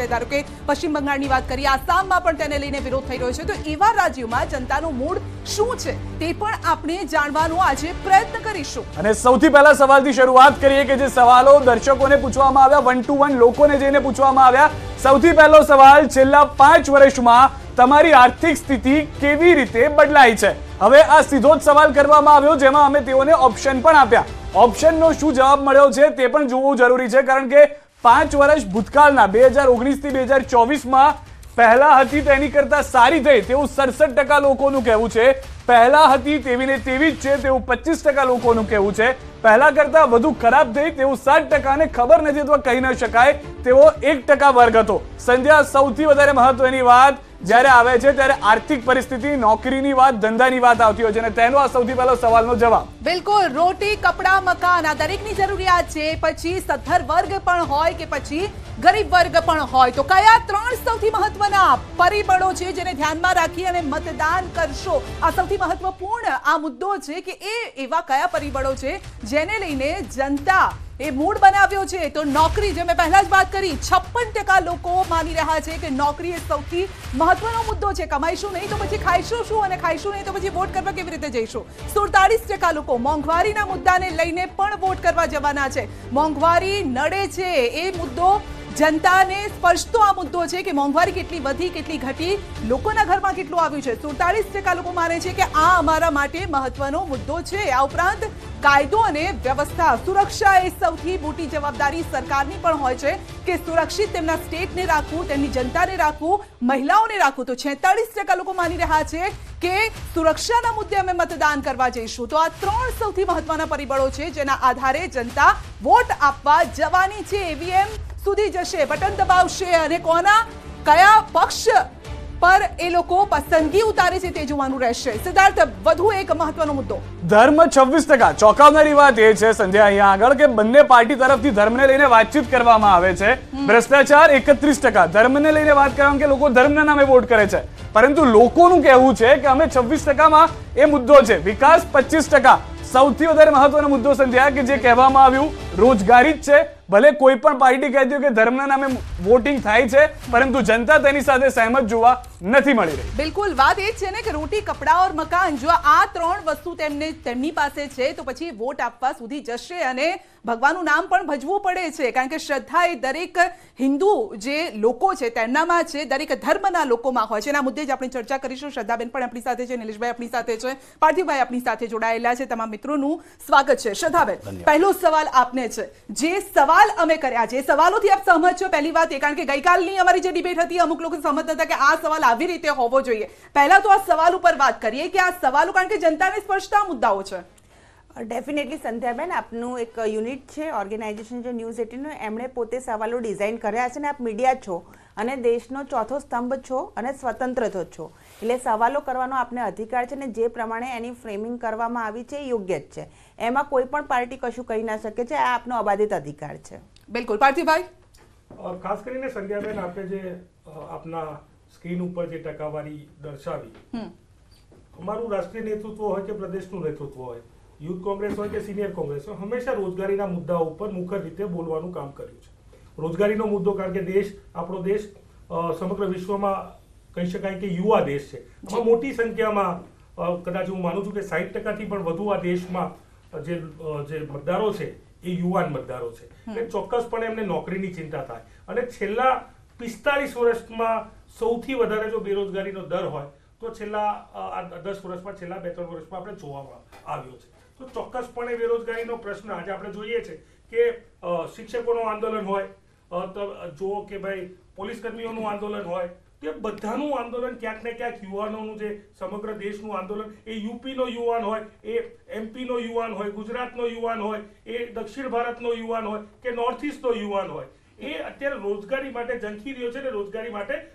છે। ધારો કે પશ્ચિમ બંગાળની વાત કરીએ, આસામમાં પણ તેને લઈને વિરોધ થઈ રહ્યો છે। તો એવા રાજ્યોમાં જનતાનું મૂડ શું છે તે પણ આપણે જાણવાનો આજે પ્રયત્ન કરીશું। અને સૌથી પહેલા સવાલથી શરૂઆત કરીએ કે જે સવાલો દર્શકોને પૂછવામાં આવ્યા, 1 to 1 લોકોને જઈને પૂછવામાં આવ્યા। સૌથી પહેલો સવાલ, છેલ્લા 5 વર્ષમાં તમારી આર્થિક સ્થિતિ કેવી રીતે બદલાઈ છે? હવે આ સીધો જ સવાલ કરવામાં આવ્યો, જેમાં અમે તેઓને ઓપ્શન પણ આપ્યા। ઓપ્શનનો શું જવાબ મળ્યો છે તે પણ જોવું જરૂરી છે, કારણ કે 5 વર્ષ ભૂતકાળના 2019 થી 2024માં પહેલા હતી તેની કરતા સારી થઈ તેવું 67% લોકોનું કહેવું છે। પહેલા હતી તેવી ને તેવી જ છે તેવું 25% લોકોનું કહેવું છે। પહેલા કરતા વધુ ખરાબ થઈ તેવું 7% ને ખબર નથી અથવા કહી ન શકાય તેવો 1% વર્ગ હતો। સંધ્યા, સૌથી વધારે મહત્વની વાત જ્યારે આવે છે ત્યારે આર્થિક પરિસ્થિતિ, નોકરીની વાત, ધંધાની વાત આવતી હોય છે, અને તેનો આ સૌથી પહેલો સવાલનો જવાબ। બિલકુલ, રોટી, કપડા, મકાન આ દરેકની જરૂરિયાત છે। પછી સદ્ધર વર્ગ પણ હોય કે પછી ગરીબ વર્ગ પણ હોય, તો કયા 3 સૌથી મહત્વના પરિબળો છે જેને ધ્યાનમાં રાખી અને મતદાન કરશો? આ સૌથી મહત્વપૂર્ણ આ મુદ્દો છે કે એવા કયા પરિબળો છે જેને લઈને જનતા એ મૂડ બનાવ્યો છે? તો નોકરી, જે મેં પહેલા જ વાત કરી, 56% લોકો માની રહ્યા છે કે નોકરી એ સૌથી મહત્વનો મુદ્દો છે। કમાઈશું નહીં તો પછી ખાઈશું શું, અને ખાઈશું નહીં તો પછી વોટ કરવા કેવી રીતે જઈશું? 47% લોકો મોંઘવારીના મુદ્દાને લઈને પણ વોટ કરવા જવાના છે। મોંઘવારી નડે છે એ મુદ્દો જનતાને સ્પર્શતો આ મુદ્દો છે કે મોંઘવારી કેટલી વધી, કેટલી ઘટી, લોકોના ઘરમાં કેટલું આવ્યું છે। 47% લોકો માને છે કે આ અમારા માટે મહત્વનો મુદ્દો છે। આ ઉપરાંત કાયદો અને વ્યવસ્થા, સુરક્ષા એ સૌથી મોટી જવાબદારી સરકારની પણ હોય છે કે સુરક્ષિત તેમના સ્ટેટને રાખવું, તેમની જનતાને રાખવું, મહિલાઓને રાખવું। તો 46% લોકો માની રહ્યા છે કે સુરક્ષાના મુદ્દે અમે મતદાન કરવા જઈશું। તો આ 3 સૌથી મહત્વના પરિબળો છે જેના આધારે જનતા વોટ આપવા જવાની છે। ઈવીએમ સુધી જશે, બટન દબાવશે અને કોના કયા પક્ષ પર એ લોકો પસંદગી ઉતારે છે તે જોવાનું રહેશે। સિદ્ધાર્થ, વધુ એક મહત્વનો મુદ્દો, ધર્મ 26%। ચોંકાવનારી વાત એ છે સંધ્યા અહીંયા આગળ કે બંને પાર્ટી તરફથી ધર્મને લઈને વાતચીત કરવામાં આવે છે। ભ્રષ્ટાચાર 31%, ધર્મને લઈને વાત કરવામાં કે લોકો ધર્મના નામે વોટ કરે છે, પરંતુ લોકોનું કહેવું છે કે અમે 26%માં એ મુદ્દો છે। વિકાસ 25%, સૌથી વધારે મહત્વનો મુદ્દો સંધ્યા કે જે કહેવામાં આવ્યું રોજગારી જ છે। ભલે કોઈ પણ પાર્ટી કહેતી કે ધર્મના નામે વોટિંગ થાય છે, પરંતુ જનતા તેની સાથે સહેમત જોવા નથી મળી રહી। બિલકુલ, વાત એ છે ને કે રોટી, કપડા ઓર મકાન, જો આ 3 વસ્તુ તેમની પાસે છે તો પછી વોટ આપવા સુધી જશે અને ભગવાનનું નામ પણ ભજવું પડે છે, કારણ કે શ્રદ્ધા એ દરેક હિન્દુ જે લોકો છે તેમનામાં છે, દરેક ધર્મના લોકોમાં હોય છે। એના મુદ્દે જ આપણે ચર્ચા કરીશું। શ્રદ્ધાબેન પણ આપણી સાથે છે, નિલેશભાઈ આપણી સાથે છે, પાર્થિવભાઈ આપણી સાથે જોડાયેલા છે। તમામ મિત્રોનું સ્વાગત છે। શ્રદ્ધાબેન, પહેલો સવાલ આપને છે, જે સવાલ અમે કર્યા છે સવાલોથી આપ સહમત છો? પહેલી વાત એ, કારણ કે ગઈકાલની અમારી જે ડિબેટ હતી અમુક લોકો સહમત હતા કે આ સવાલ આવી રીતે હોવો જોઈએ। પહેલા તો આ સવાલ ઉપર વાત કરીએ કે આ સવાલો, કારણ કે જનતાને સ્પર્શતા મુદ્દાઓ છે। ડેફિનેટલી સંધ્યાબેન, આપનું એક યુનિટ છે, ઓર્ગેનાઇઝેશન છે ન્યૂઝ18નું, એમણે પોતે સવાલો ડિઝાઇન કર્યા છે, અને આપ મીડિયા છો અને દેશનો ચોથો સ્તંભ છો અને સ્વતંત્ર છો, એટલે સવાલો કરવાનો આપને અધિકાર છે, ને જે પ્રમાણે એની ફ્રેમિંગ કરવામાં આવી છે એ યોગ્ય જ છે। એમાં કોઈ પણ પાર્ટી કશું કહી ના શકે છે, આ આપનો અબાધિત અધિકાર છે। બિલકુલ, પાર્થિવભાઈ। ખાસ કરીને સંધ્યાબેન, આપણે જે આપના સ્ક્રીન ઉપર જે ટકાવારી દર્શાવી, અમારું રાષ્ટ્રીય નેતૃત્વ હોય કે પ્રદેશનું નેતૃત્વ હોય, યુથ કોંગ્રેસ હોય કે સિનિયર કોંગ્રેસ હોય, હંમેશા રોજગારીના મુદ્દા ઉપર મુખર રીતે બોલવાનું કામ કર્યું છે। રોજગારીનો મુદ્દો, કારણ કે દેશ, આપણો દેશ સમગ્ર વિશ્વમાં કહી શકાય કે યુવા દેશ છે। આમાં મોટી સંખ્યામાં, કદાચ હું માનું છું કે 60%થી પણ વધુ આ દેશમાં જે મતદારો છે એ યુવાન મતદારો છે, એટલે ચોક્કસપણે એમને નોકરીની ચિંતા થાય। અને છેલ્લા 45 વર્ષમાં સૌથી વધારે જો બેરોજગારીનો દર હોય તો છેલ્લા 10 વર્ષમાં, છેલ્લા 2-3 વર્ષમાં આપણે જોવામાં આવ્યો છે। તો ચોક્કસપણે બેરોજગારીનો પ્રશ્ન આજે આપણે જોઈએ છે કે શિક્ષકોનું આંદોલન હોય, જુઓ કે ભાઈ પોલીસ કર્મીઓનું આંદોલન હોય, તે બધાનું આંદોલન ક્યાંક ને ક્યાંક યુવાનોનું, જે સમગ્ર દેશનું આંદોલન, એ યુપીનો યુવાન હોય, એ એમપીનો યુવાન હોય, ગુજરાતનો યુવાન હોય, એ દક્ષિણ ભારતનો યુવાન હોય કે નોર્થ ઇસ્ટનો યુવાન હોય, એ અત્યારે રોજગારી માટે ઝંખી રહ્યો છે અને રોજગારી માટે